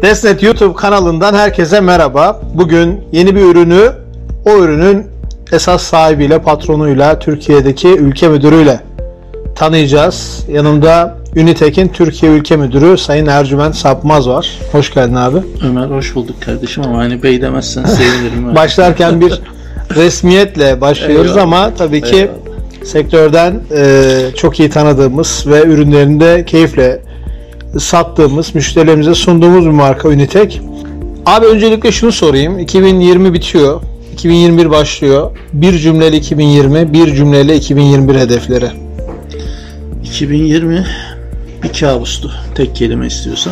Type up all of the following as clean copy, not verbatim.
Desnet YouTube kanalından herkese merhaba. Bugün yeni bir ürünü, o ürünün esas sahibiyle, patronuyla, Türkiye'deki ülke müdürüyle tanıyacağız. Yanımda Unitek'in Türkiye Ülke Müdürü Sayın Ercüment Sapmaz var. Hoş geldin abi. Ömer hoş bulduk kardeşim ama hani bey demezsen sevinirim. Başlarken bir resmiyetle başlıyoruz. Eyvallah. Ama tabii ki eyvallah, sektörden çok iyi tanıdığımız ve ürünlerini de keyifle sattığımız, müşterilerimize sunduğumuz bir marka Unitek. Abi öncelikle şunu sorayım. 2020 bitiyor. 2021 başlıyor. Bir cümleyle 2020, bir cümleyle 2021 hedefleri. 2020 bir kabustu. Tek kelime istiyorsan.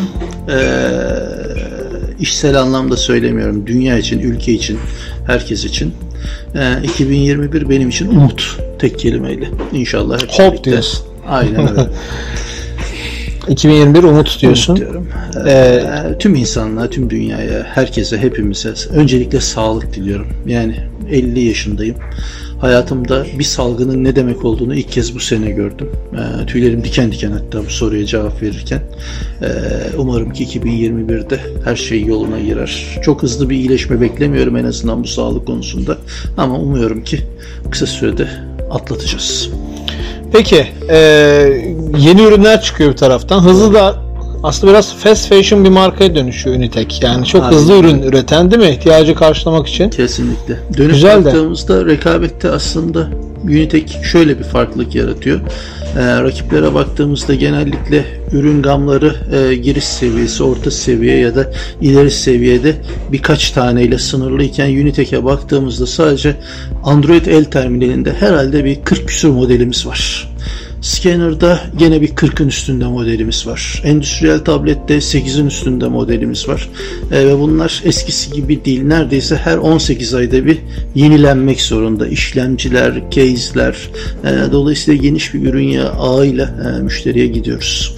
İşsel anlamda söylemiyorum. Dünya için, ülke için, herkes için. 2021 benim için umut. Tek kelimeyle. İnşallah hep birlikte. Hope diyorsun. Aynen öyle. 2021 umut diyorsun. Umut tüm insanlığa, tüm dünyaya, herkese, hepimize öncelikle sağlık diliyorum. Yani 50 yaşındayım. Hayatımda bir salgının ne demek olduğunu ilk kez bu sene gördüm. Tüylerim diken diken hatta bu soruya cevap verirken. Umarım ki 2021'de her şey yoluna girer. Çok hızlı bir iyileşme beklemiyorum en azından bu sağlık konusunda. Ama umuyorum ki kısa sürede atlatacağız. Peki, yeni ürünler çıkıyor bir taraftan. Hızlı da aslında biraz fast fashion bir markaya dönüşüyor Unitek. Yani çok hızlı ürün üreten, değil mi? İhtiyacı karşılamak için. Kesinlikle. Dönüp baktığımızda rekabette aslında Unitek şöyle bir farklılık yaratıyor. Rakiplere baktığımızda genellikle ürün gamları giriş seviyesi, orta seviye ya da ileri seviyede birkaç taneyle sınırlıyken Unitek'e baktığımızda sadece Android el terminalinde herhalde bir 40 küsur modelimiz var. Scanner'da gene bir 40'ın üstünde modelimiz var. Endüstriyel tablette 8'in üstünde modelimiz var. Ve bunlar eskisi gibi değil. Neredeyse her 18 ayda bir yenilenmek zorunda. İşlemciler, case'ler. Dolayısıyla geniş bir ürün ağıyla müşteriye gidiyoruz.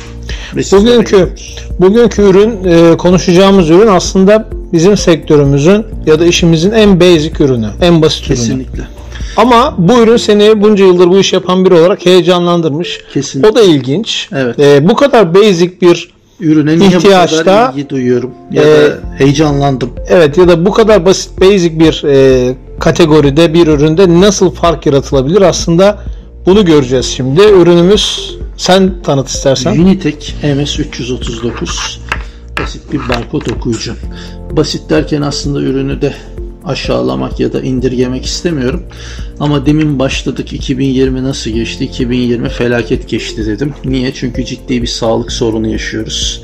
Bugünkü ürün, konuşacağımız ürün aslında bizim sektörümüzün ya da işimizin en basic ürünü, en basit ürünü. Kesinlikle. Ama bu ürün seni bunca yıldır bu iş yapan biri olarak heyecanlandırmış. Kesinlikle. O da ilginç. Evet. Bu kadar basic bir ürüne niye bu kadar ilgi duyuyorum ya da heyecanlandım. Evet, ya da bu kadar basit, basic bir kategoride bir üründe nasıl fark yaratılabilir? Aslında bunu göreceğiz şimdi. Ürünümüz, sen tanıt istersen. Unitek MS339 basit bir barkod okuyucu. Basit derken aslında ürünü de aşağılamak ya da indirgemek istemiyorum. Ama demin başladık, 2020 nasıl geçti? 2020 felaket geçti dedim. Niye? Çünkü ciddi bir sağlık sorunu yaşıyoruz.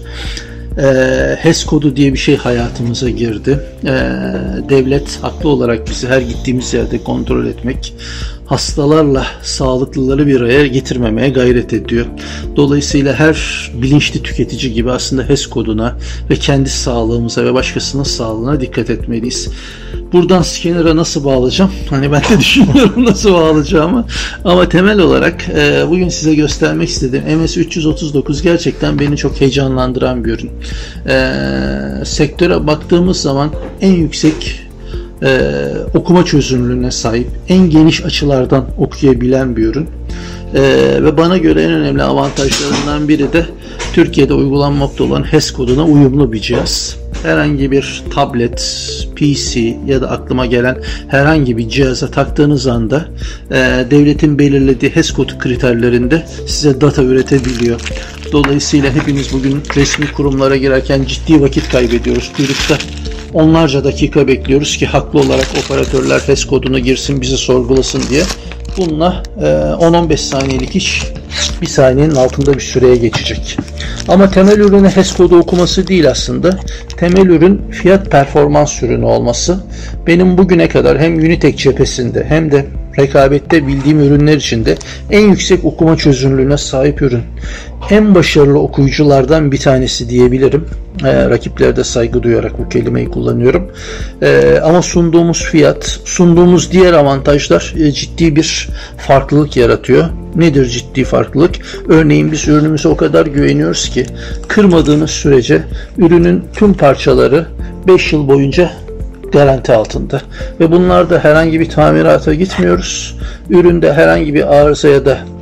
HES kodu diye bir şey hayatımıza girdi. Devlet haklı olarak bizi her gittiğimiz yerde kontrol etmek, hastalarla sağlıklıları bir araya getirmemeye gayret ediyor. Dolayısıyla her bilinçli tüketici gibi aslında HES koduna ve kendi sağlığımıza ve başkasının sağlığına dikkat etmeliyiz. Buradan scanner'a nasıl bağlayacağım? Hani ben de düşünüyorum nasıl bağlayacağımı. Ama temel olarak bugün size göstermek istediğim MS339 gerçekten beni çok heyecanlandıran bir ürün. Sektöre baktığımız zaman en yüksek okuma çözünürlüğüne sahip, en geniş açılardan okuyabilen bir ürün. Ve bana göre en önemli avantajlarından biri de Türkiye'de uygulanmakta olan HES koduna uyumlu bir cihaz. Herhangi bir tablet, PC ya da aklıma gelen herhangi bir cihaza taktığınız anda devletin belirlediği HES kodu kriterlerinde size data üretebiliyor. Dolayısıyla hepimiz bugün resmi kurumlara girerken ciddi vakit kaybediyoruz. Kuyrukta onlarca dakika bekliyoruz ki haklı olarak operatörler HES kodunu girsin, bizi sorgulasın diye. Bununla 10-15 saniyelik iş bir saniyenin altında bir süreye geçecek. Ama temel ürünü HES kodu okuması değil aslında. Temel ürün fiyat performans ürünü olması. Benim bugüne kadar hem Unitek cephesinde hem de rekabette bildiğim ürünler içinde en yüksek okuma çözünürlüğüne sahip ürün. En başarılı okuyuculardan bir tanesi diyebilirim. Rakiplere de saygı duyarak bu kelimeyi kullanıyorum. Ama sunduğumuz fiyat, sunduğumuz diğer avantajlar ciddi bir farklılık yaratıyor. Nedir ciddi farklılık? Örneğin biz ürünümüze o kadar güveniyoruz ki kırmadığınız sürece ürünün tüm parçaları 5 yıl boyunca garanti altında. Ve bunlarda herhangi bir tamirata gitmiyoruz. Üründe herhangi bir arıza ya da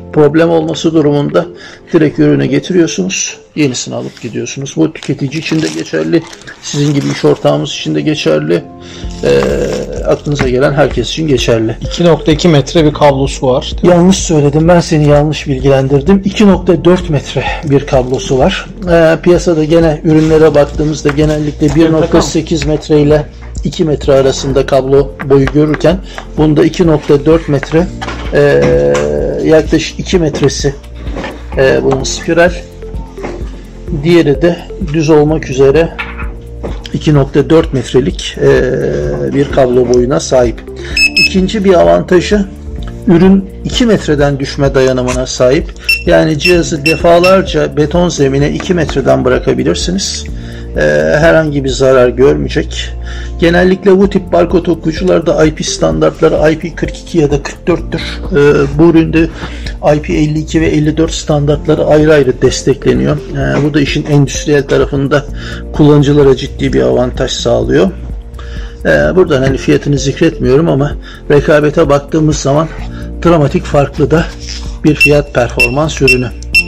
Problem olması durumunda direkt ürünü getiriyorsunuz, yenisini alıp gidiyorsunuz. Bu tüketici için de geçerli, sizin gibi iş ortağımız için de geçerli, aklınıza gelen herkes için geçerli. 2.2 metre bir kablosu var. Yanlış söyledim, ben seni yanlış bilgilendirdim. 2.4 metre bir kablosu var. Piyasada gene ürünlere baktığımızda genellikle 1.8 metre ile 2 metre arasında kablo boyu görürken bunda 2.4 metre, yaklaşık 2 metresi bunun spiral, diğeri de düz olmak üzere 2.4 metrelik bir kablo boyuna sahip. İkinci bir avantajı, ürün 2 metreden düşme dayanımına sahip. Yani cihazı defalarca beton zemine 2 metreden bırakabilirsiniz. Herhangi bir zarar görmeyecek. Genellikle bu tip barkod okuyucularda IP standartları IP42 ya da 44'tür. Bu üründe IP52 ve 54 standartları ayrı ayrı destekleniyor. Bu da işin endüstriyel tarafında kullanıcılara ciddi bir avantaj sağlıyor. Buradan hani fiyatını zikretmiyorum ama rekabete baktığımız zaman dramatik farklı da bir fiyat performans ürünü.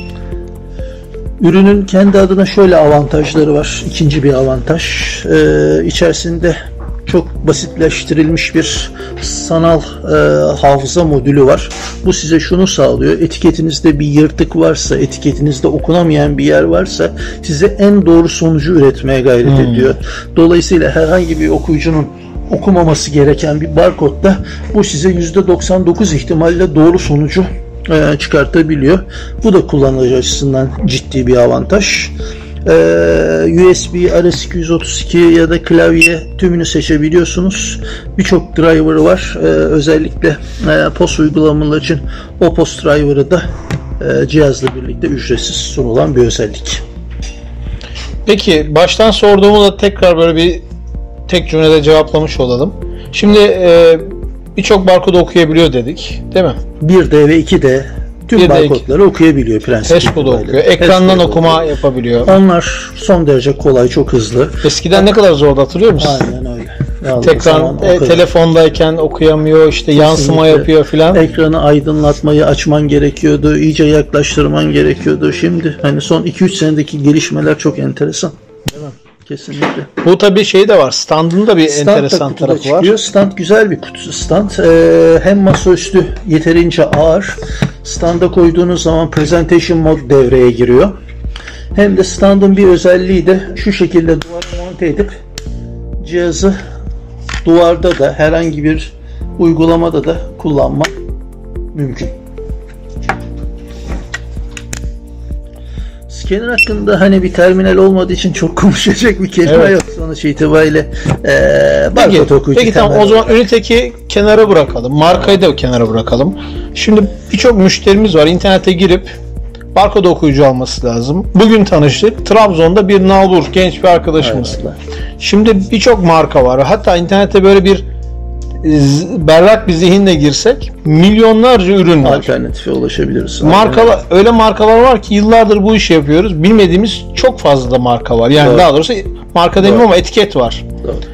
Ürünün kendi adına şöyle avantajları var. İkinci bir avantaj. İçerisinde çok basitleştirilmiş bir sanal hafıza modülü var. Bu size şunu sağlıyor. Etiketinizde bir yırtık varsa, etiketinizde okunamayan bir yer varsa size en doğru sonucu üretmeye gayret ediyor. Dolayısıyla herhangi bir okuyucunun okumaması gereken bir barkodda bu size %99 ihtimalle doğru sonucu çıkartabiliyor. Bu da kullanıcı açısından ciddi bir avantaj. USB, RS232 ya da klavye tümünü seçebiliyorsunuz. Birçok driver var. Özellikle POS uygulamaları için o POS driver'ı da cihazla birlikte ücretsiz sunulan bir özellik. Peki baştan sorduğumu da tekrar böyle bir tek cümlede cevaplamış olalım. Şimdi birçok barkod okuyabiliyor dedik, değil mi? 1D ve 2D tüm barkodları okuyabiliyor prensip. HES-KOD'u okuyor. Ekrandan okuma yapabiliyor. Onlar son derece kolay, çok hızlı. Eskiden ne kadar zordu, hatırlıyor musun? Aynen öyle. Tekrar telefondayken okuyamıyor, işte yansıma yapıyor filan. Ekranı aydınlatmayı açman gerekiyordu, iyice yaklaştırman gerekiyordu. Şimdi hani son 2-3 senedeki gelişmeler çok enteresan. Değil mi? Kesinlikle. Bu tabii şey de var. Standında bir enteresan tarafı var. Stand güzel bir kutusu stand. Hem masaüstü yeterince ağır. Standa koyduğunuz zaman presentation mode devreye giriyor. Hem de standın bir özelliği de şu şekilde duvara monte edip cihazı duvarda da herhangi bir uygulamada da kullanmak mümkün. Scanner hakkında hani bir terminal olmadığı için çok konuşacak bir kelime yok sonuç itibariyle. Barkod okuyucu. Peki tamam, o zaman Unitech'i kenara bırakalım. Markayı da kenara bırakalım. Şimdi birçok müşterimiz var. İnternete girip barkod okuyucu alması lazım. Bugün tanıştık. Trabzon'da bir nalbur genç bir arkadaşımız. Evet. Şimdi birçok marka var. Hatta internete böyle bir berrak bir zihinle girsek milyonlarca ürün var. Alternatife ulaşabiliriz. Öyle markalar var ki yıllardır bu işi yapıyoruz. Bilmediğimiz çok fazla da marka var. Yani daha doğrusu marka demeyeyim ama etiket var.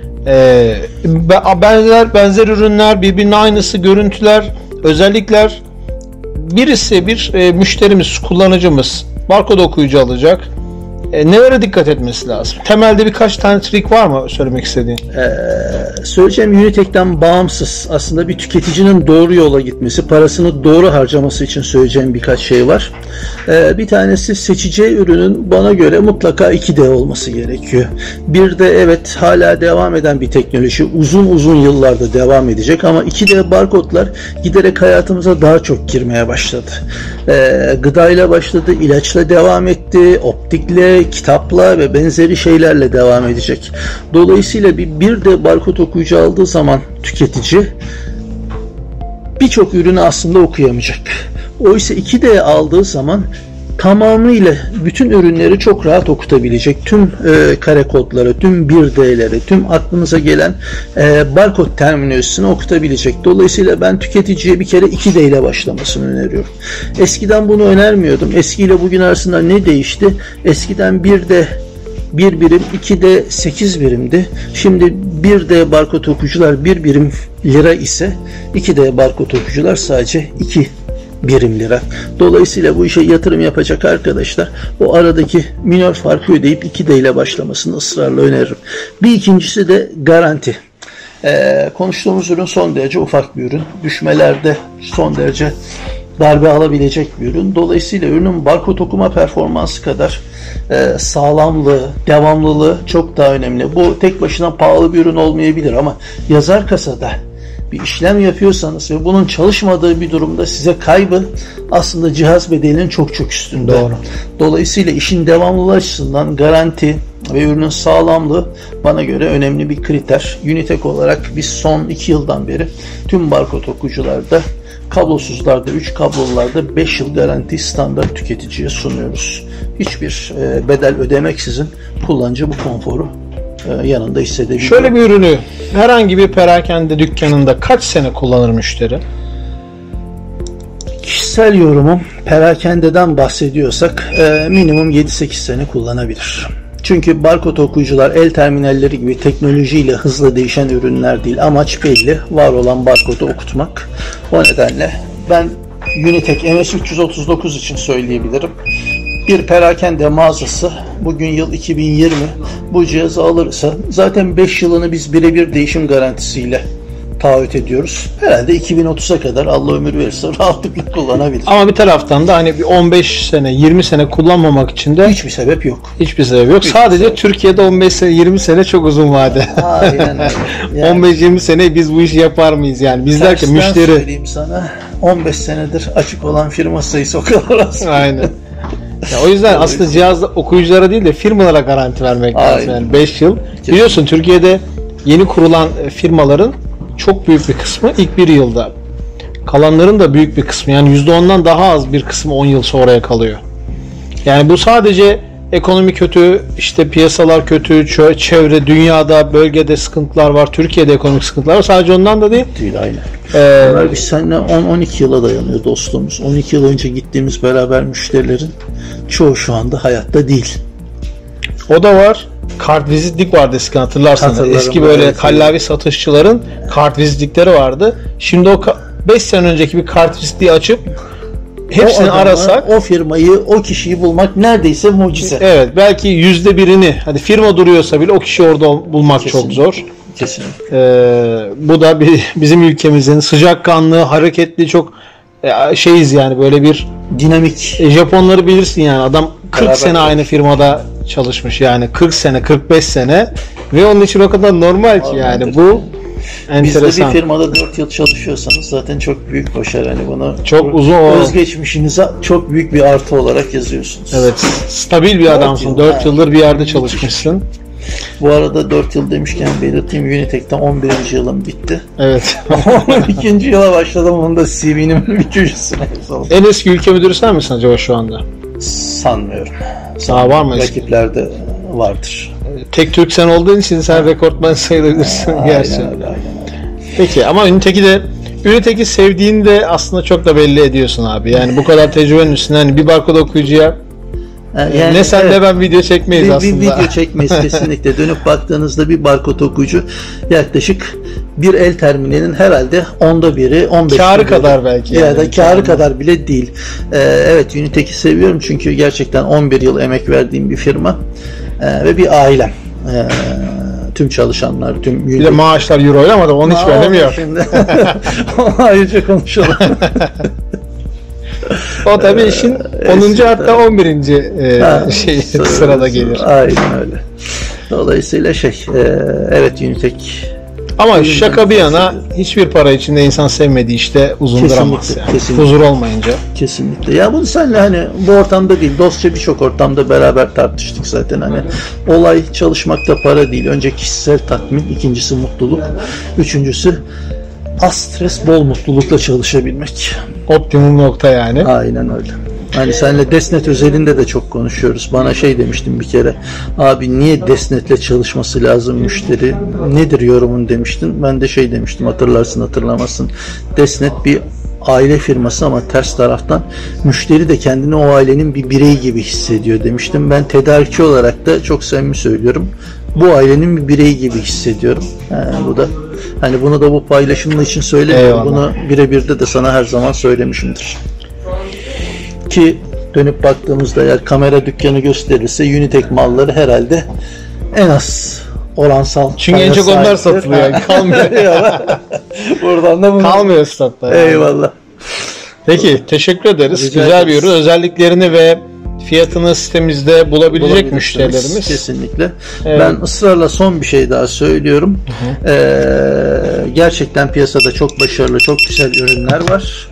Benzer ürünler, birbirine aynısı, görüntüler, özellikler. Birisi bir müşterimiz, kullanıcımız barkod okuyucu alacak. Nelere dikkat etmesi lazım? Temelde birkaç tane trik var mı söylemek istediğin? Söyleyeceğim Unitech'ten bağımsız aslında bir tüketicinin doğru yola gitmesi, parasını doğru harcaması için söyleyeceğim birkaç şey var. Bir tanesi, seçeceği ürünün bana göre mutlaka 2D olması gerekiyor. Bir de evet hala devam eden bir teknoloji, uzun yıllarda devam edecek ama 2D barkodlar giderek hayatımıza daha çok girmeye başladı. Gıdayla başladı, ilaçla devam etti, optikle, kitapla ve benzeri şeylerle devam edecek. Dolayısıyla bir de barkod okuyucu aldığı zaman tüketici birçok ürünü aslında okuyamayacak. Oysa 2D aldığı zaman tamamıyla bütün ürünleri çok rahat okutabilecek. Tüm kare kodları, tüm 1D'leri, tüm aklınıza gelen barkod terminolojisini okutabilecek. Dolayısıyla ben tüketiciye bir kere 2D ile başlamasını öneriyorum. Eskiden bunu önermiyordum. Eskiyle bugün arasında ne değişti? Eskiden 1D 1 birim, 2D 8 birimdi. Şimdi 1D barkod okuyucular 1 birim lira ise 2D barkod okuyucular sadece 2 birim lira. Dolayısıyla bu işe yatırım yapacak arkadaşlar o aradaki minör farkı ödeyip 2D ile başlamasını ısrarla öneririm. Bir ikincisi de garanti. Konuştuğumuz ürün son derece ufak bir ürün. Düşmelerde son derece darbe alabilecek bir ürün. Dolayısıyla ürünün barkod okuma performansı kadar sağlamlığı, devamlılığı çok daha önemli. Bu tek başına pahalı bir ürün olmayabilir ama yazar kasada bir işlem yapıyorsanız ve bunun çalışmadığı bir durumda size kaybı aslında cihaz bedelinin çok çok üstünde. Doğru. Dolayısıyla işin devamlılığı açısından garanti ve ürünün sağlamlığı bana göre önemli bir kriter. Unitek olarak biz son 2 yıldan beri tüm barkod okuyucularda, kablosuzlarda, 3 kablolularda 5 yıl garanti standart tüketiciye sunuyoruz. Hiçbir bedel ödemeksizin kullanıcı bu konforu yanında hissedebiliyor. Şöyle bir ürünü herhangi bir perakende dükkanında kaç sene kullanır müşteri? Kişisel yorumum, perakendeden bahsediyorsak minimum 7-8 sene kullanabilir. Çünkü barkod okuyucular el terminalleri gibi teknolojiyle hızla değişen ürünler değil. Amaç belli, var olan barkodu okutmak. O nedenle ben Unitek MS339 için söyleyebilirim. Bir perakende mağazası bugün yıl 2020 bu cihazı alırsa zaten 5 yılını biz birebir değişim garantisiyle taahhüt ediyoruz. Herhalde 2030'a kadar Allah ömür verirse rahatlıkla kullanabilir. Ama bir taraftan da hani bir 15 sene 20 sene kullanmamak için de Hiçbir sebep yok. hiçbir sebep yok. Sadece sebep. Türkiye'de 15 sene 20 sene çok uzun vade. Aynen öyle. Yani 15-20 sene biz bu işi yapar mıyız yani? Biz derken tersten müşteri. söyleyeyim sana 15 senedir açık olan firma sayısı o kadar az. Aynen. Ya o yüzden aslında cihazda okuyuculara değil de firmalara garanti vermek lazım. Aynen. Yani 5 yıl. Biliyorsun Türkiye'de yeni kurulan firmaların çok büyük bir kısmı ilk 1 yılda. Kalanların da büyük bir kısmı yani %10'dan daha az bir kısmı 10 yıl sonraya kalıyor. Yani bu sadece ekonomi kötü, işte piyasalar kötü, çevre, dünyada, bölgede sıkıntılar var, Türkiye'de ekonomik sıkıntılar var. Sadece ondan da değil. Değil aynen. Bunlar biz seninle 10-12 yıla dayanıyor dostluğumuz. 12 yıl önce gittiğimiz beraber müşterilerin çoğu şu anda hayatta değil. O da var. Kartvizitlik vardı eskiden hatırlarsanız. Hatırlarım, Eski böyle evet. kallavi satışçıların kartvizitlikleri vardı. Şimdi o 5 sene önceki bir kartvizitliği açıp hepsini o adamı, arasak o firmayı, o kişiyi bulmak neredeyse mucize. evet belki %1'ini hadi firma duruyorsa bile o kişi orada bulmak Kesinlikle. çok zor. Kesinlikle. Bu da bizim ülkemizin sıcakkanlı, hareketli çok şeyiz yani böyle bir Dinamik. Japonları bilirsin yani adam 40 Beraber sene aynı firmada çalışmış yani 40 sene 45 sene ve onun için o kadar normal ki yani bu Bizde enteresan. bir firmada 4 yıl çalışıyorsanız zaten çok büyük başarı. Hani bunu Çok uzun özgeçmişinize çok büyük bir artı olarak yazıyorsunuz. Evet, stabil bir adamsın. yıl, 4 yıldır bir yerde çalışmışsın. Bu arada 4 yıl demişken belirteyim Unitek'ten 11. yılım bitti. Evet. 12. yıla başladım. Onu da CV'nin bir köşesine yazalım. En eski ülke müdürü sen misin acaba şu anda? Sanmıyorum. Daha var mı eski? Rakiplerde vardır. Tek Türk sen olduğun için sen rekortman sayılabilirsin gerçi. Aynen öyle. Peki ama Unitek'i sevdiğini de aslında çok da belli ediyorsun abi. Yani bu kadar tecrübenin üstüne hani bir barkod okuyucuya Yani, ne sen ne ben video çekmeyiz aslında. Bir video çekmeyiz kesinlikle. Dönüp baktığınızda bir barkod okuyucu yaklaşık bir el terminalinin herhalde 1/10'i 15 Kârı kadar belki. Ya da kârı kadar bile değil. Evet Unitek'i seviyorum çünkü gerçekten 11 yıl emek verdiğim bir firma ve bir ailem. Tüm çalışanlar, tüm Bir de maaşlar euroyla ama da onun hiçbir önemi yok. Şimdi onu ayrıca konuşalım. O tabii işin 10. hatta 11. Sırada gelir. Aynen öyle. Dolayısıyla evet Unitek. Ama şaka bir yana hiçbir para içinde insan sevmediği işte uzun duramaz yani. Kesinlikle. Huzur olmayınca. Kesinlikle. Ya bunu seninle hani bu ortamda değil, dostça birçok ortamda beraber tartıştık zaten hani. Olay çalışmakta para değil. Önce kişisel tatmin, ikincisi mutluluk, üçüncüsü az stres, bol mutlulukla çalışabilmek. Optimum nokta yani. Aynen öyle. Hani seninle Desnet özelinde de çok konuşuyoruz. Bana demiştin bir kere. Abi niye Desnet'le çalışması lazım müşteri? Nedir yorumun demiştin. Ben de demiştim. Hatırlarsın hatırlamazsın. Desnet bir aile firması ama ters taraftan müşteri de kendini o ailenin bir bireyi gibi hissediyor demiştim. Ben tedarikçi olarak da çok samimi söylüyorum. Bu ailenin bir bireyi gibi hissediyorum. Bu da hani bunu da bu paylaşımla için söylemiyorum. Eyvallah. Bunu birebir de sana her zaman söylemişimdir. Ki dönüp baktığımızda eğer kamera dükkanı gösterirse Unitek malları herhalde en az oransal. Çünkü en çok onlar satılıyor. Yani. Kalmıyor. Buradan da bunu. Kalmıyor statta. Yani. Eyvallah. Peki teşekkür ederiz. Rica Güzel ederiz. bir ürün. Özelliklerini ve fiyatını sitemizde bulabilecek müşterilerimiz. Kesinlikle. Evet. Ben ısrarla son bir şey daha söylüyorum. Gerçekten piyasada çok başarılı, çok güzel ürünler var.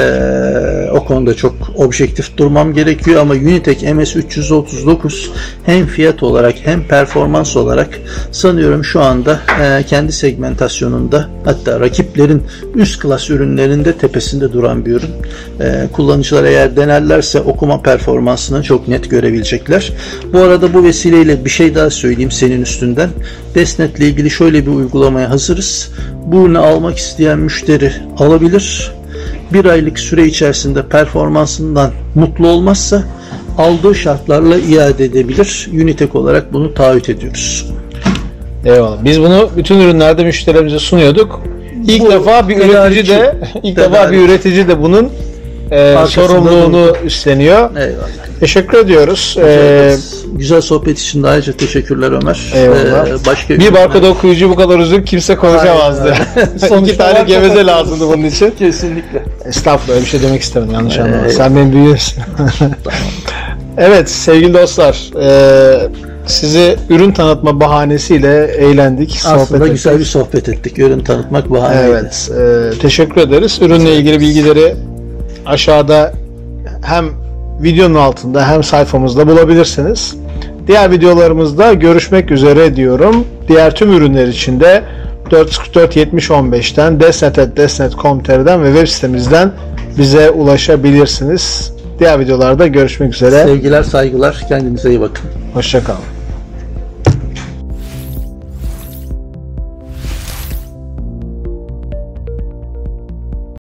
O konuda çok objektif durmam gerekiyor ama Unitek MS339 hem fiyat olarak hem performans olarak sanıyorum şu anda kendi segmentasyonunda, hatta rakiplerin üst klas ürünlerinde tepesinde duran bir ürün. Kullanıcılar eğer denerlerse okuma performansını çok net görebilecekler. Bu arada bu vesileyle bir şey daha söyleyeyim senin üstünden. Desnet ile ilgili şöyle bir uygulamaya hazırız. Bu ürünü almak isteyen müşteri alabilir. Bir aylık süre içerisinde performansından mutlu olmazsa aldığı şartlarla iade edebilir. Unitek olarak bunu taahhüt ediyoruz. Eyvallah. Biz bunu bütün ürünlerde müşterilerimize sunuyorduk. İlk defa bir üretici de bunun sorumluluğunu üstleniyor. Eyvallah. Teşekkür ediyoruz. Güzel sohbet için de ayrıca teşekkürler Ömer. Başka bir barkod okuyucu bu kadar uzun kimse konuşamazdı. 2 tane geveze lazımdı bunun için. Kesinlikle. Estağfurullah, öyle bir şey demek istemedim. Yanlış anlama. Sen benim büyüğümsün. Evet sevgili dostlar. Sizi ürün tanıtma bahanesiyle eğlendik. Aslında güzel bir sohbet ettik. Ürün tanıtmak bahaneydi. Evet. Teşekkür ederiz. Ürünle ilgili bilgileri aşağıda hem videonun altında hem sayfamızda bulabilirsiniz. Diğer videolarımızda görüşmek üzere diyorum. Diğer tüm ürünler için de 444 70 15'ten desnet.desnet.com.tr'den ve web sitemizden bize ulaşabilirsiniz. Diğer videolarda görüşmek üzere. Sevgiler, saygılar. Kendinize iyi bakın. Hoşça kalın.